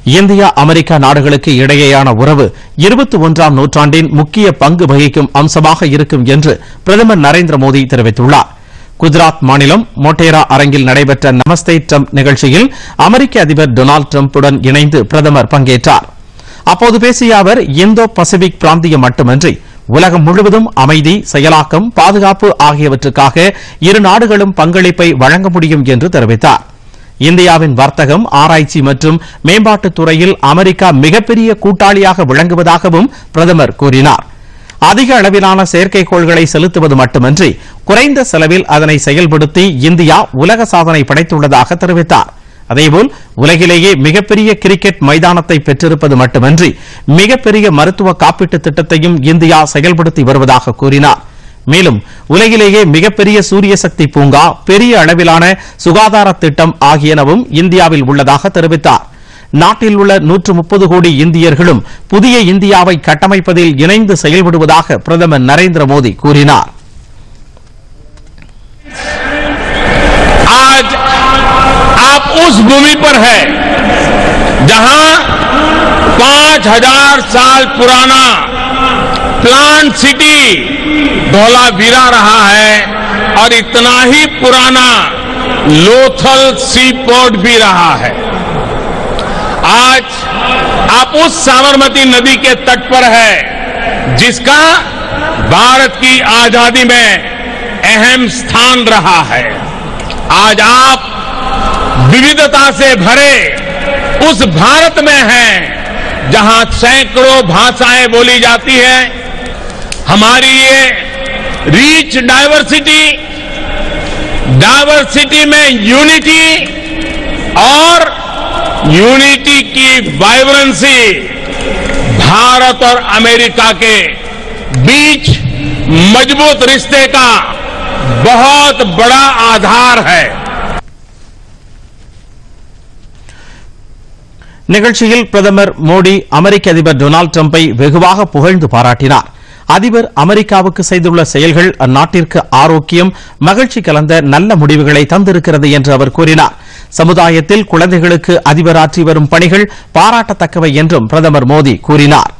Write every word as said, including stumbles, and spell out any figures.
India America நாடுகளுக்கு இடையேயான உறவு இருபத்தி ஒன்றாம் நூற்றாண்டின் முக்கிய பங்கு வகிக்கும் அம்சமாக இருக்கும் என்று பிரதமர் நரேந்திர மோடி தெரிவித்துள்ளார். குஜராத் மாநிலம் மோட்டேரா அரங்கில் நடைபெற்ற நமஸ்தே ட்ரம்ப் நிகழ்ச்சியில் அமெரிக்க அதிபர் டொனால்டு டிரம்புடன் இணைந்து பிரதமர் பங்கேற்றார். அப்போது பேசிய அவர் இந்தோ பசிபிக் பிராந்தியம் மட்டுமன்றி உலகம் முழுவதும் அமைதி, செயலாக்கம், பாதுகாப்பு ஆகியவற்றுக்காக இரு நாடுகளும் பங்களிப்பை வழங்க முடியும் என்று தெரிவித்தார். இந்தியாவின் வர்த்தகம், ஆராய்ச்சி மற்றும் மேம்பாட்டுத் துறையில் அமெரிக்கா மிகப்பெரிய கூட்டாளியாக விளங்குவதாகவும் பிரதமர் கூறினார். அதிக அளவிலான செயற்கைக்கோள்களை செலுத்துவது மட்டுமன்றி குறைந்த செலவில் அதனை செயல்படுத்தி இந்தியா உலக சாதனை படைத்துள்ளதாக தெரிவித்தார். அதேபோல் உலகிலேயே மிகப்பெரிய கிரிக்கெட் மைதானத்தை பெற்றிருப்பது மட்டுமன்றி மிகப்பெரிய மருத்துவ காப்பீட்டுத் திட்டத்தையும் இந்தியா செயல்படுத்தி வருவதாக கூறினார். மேலும் உலகிலேயே மிகப்பெரிய சூரிய சக்தி பூங்கா, பெரிய அளவிலான சுகாதார திட்டம் ஆகியனவும் இந்தியாவில் உள்ளதாக தெரிவித்தார். நாட்டில் உள்ள நூற்று முப்பது கோடி இந்தியர்களும் புதிய இந்தியாவை கட்டமைப்பதில் இணைந்து செயல்படுவதாக பிரதமர் நரேந்திர மோடி கூறினார். आज आप उस भूमि पर है जहां पांच हजार साल पुराना प्लांट सिटी धौलावीरा रहा है और इतना ही पुराना लोथल सी पोर्ट भी रहा है. आज आप उस साबरमती नदी के तट पर है जिसका भारत की आजादी में अहम स्थान रहा है. आज आप विविधता से भरे उस भारत में हैं जहां सैकड़ों भाषाएं बोली जाती है. हमारी ये रिच डाइवर्सिटी, डाइवर्सिटी में यूनिटी और यूनिटी की वाइब्रेंसी भारत और अमेरिका के बीच मजबूत रिश्ते का बहुत बड़ा आधार है. நிகழ்ச்சியில் பிரதமர் மோடி அமெரிக்க அதிபர் டொனால்டு டிரம்பை வெகுவாக புகழ்ந்து பாராட்டினார். அதிபர் அமெரிக்காவுக்கு செய்துள்ள செயல்கள் அந்நாட்டிற்கு ஆரோக்கியம், மகிழ்ச்சி கலந்த நல்ல முடிவுகளை தந்திருக்கிறது என்று அவர் கூறினார். சமுதாயத்தில் குழந்தைகளுக்கு அதிபர் ஆற்றி வரும் பணிகள் பாராட்டத்தக்கவை என்றும் பிரதமர் மோடி கூறினார்.